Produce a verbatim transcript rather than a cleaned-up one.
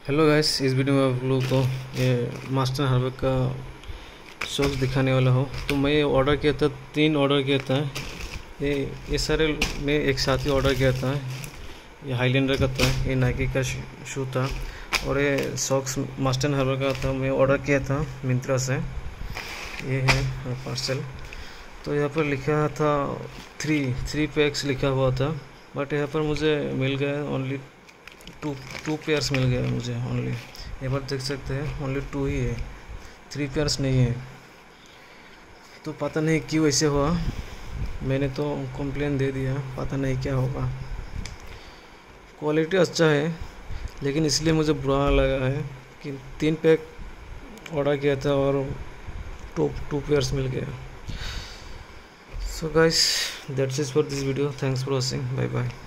Hello guys, इस video में आप लोगों को ये मास्टर हार्बर का सॉक्स दिखाने वाला हूँ। तो मैं ये ऑर्डर किया था, तीन ऑर्डर किया था। ये ये सारे मैं एक साथ ही ऑर्डर किया था। ये हाईलैंडर का था, ये नाइकी का शू था, और ये सॉक्स मास्टर हार्बर का था। मैं ऑर्डर किया था मिंत्रा से। ये है पार्सल। तो यहाँ पर लिखा था थ्री थ्री पैक्स लिखा हुआ था, बट यहाँ पर मुझे मिल गया ओनली टू टू पेयर्स मिल गया मुझे ओनली। यहाँ पर देख सकते हैं ओनली टू ही है, थ्री पेयर्स नहीं है। तो पता नहीं क्यों ऐसे हुआ, मैंने तो कंप्लेन दे दिया, पता नहीं क्या होगा। क्वालिटी अच्छा है, लेकिन इसलिए मुझे बुरा लगा है कि तीन पैक ऑर्डर किया था और टू टू पेयर्स मिल गया। So guys, that's it for this video. Thanks for watching. Bye bye.